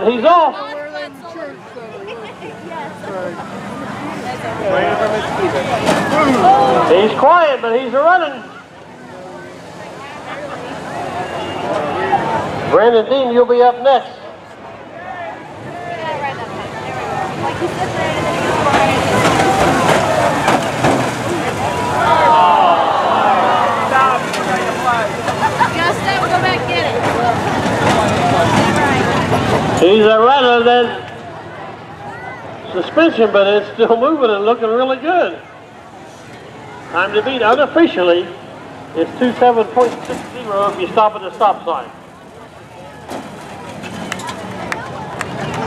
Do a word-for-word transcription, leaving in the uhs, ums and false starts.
And he's off. He's quiet, but he's running. Brandon Dean, you'll be up next. He's a rather than suspension, but it's still moving and looking really good. Time to beat unofficially is two seven point six zero if you stop at the stop sign.